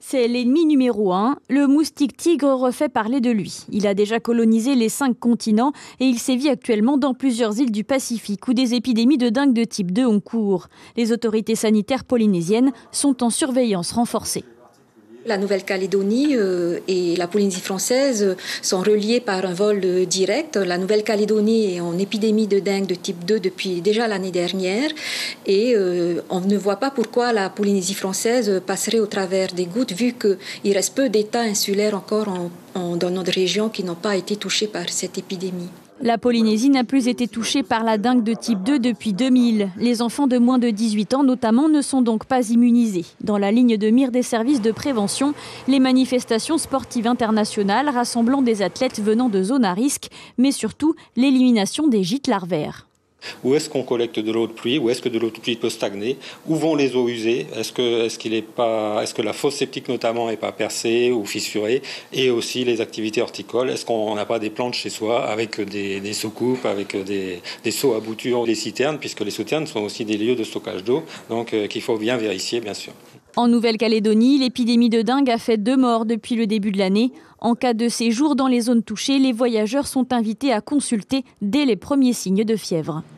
C'est l'ennemi numéro 1. Le moustique tigre refait parler de lui. Il a déjà colonisé les 5 continents et il sévit actuellement dans plusieurs îles du Pacifique où des épidémies de dengue de type 2 ont cours. Les autorités sanitaires polynésiennes sont en surveillance renforcée. La Nouvelle-Calédonie et la Polynésie française sont reliés par un vol direct. La Nouvelle-Calédonie est en épidémie de dengue de type 2 depuis déjà l'année dernière et on ne voit pas pourquoi la Polynésie française passerait au travers des gouttes vu qu'il reste peu d'États insulaires encore dans notre région qui n'ont pas été touchés par cette épidémie. La Polynésie n'a plus été touchée par la dengue de type 2 depuis 2000. Les enfants de moins de 18 ans notamment ne sont donc pas immunisés. Dans la ligne de mire des services de prévention, les manifestations sportives internationales rassemblant des athlètes venant de zones à risque, mais surtout l'élimination des gîtes larvaires. Où est-ce qu'on collecte de l'eau de pluie? Où est-ce que de l'eau de pluie peut stagner? Où vont les eaux usées? Est-ce que la fosse septique notamment n'est pas percée ou fissurée? Et aussi les activités horticoles. Est-ce qu'on n'a pas des plantes chez soi avec des soucoupes, avec des seaux à bouture, des citernes, puisque les citernes sont aussi des lieux de stockage d'eau, donc qu'il faut bien vérifier bien sûr. En Nouvelle-Calédonie, l'épidémie de dengue a fait 2 morts depuis le début de l'année. En cas de séjour dans les zones touchées, les voyageurs sont invités à consulter dès les premiers signes de fièvre.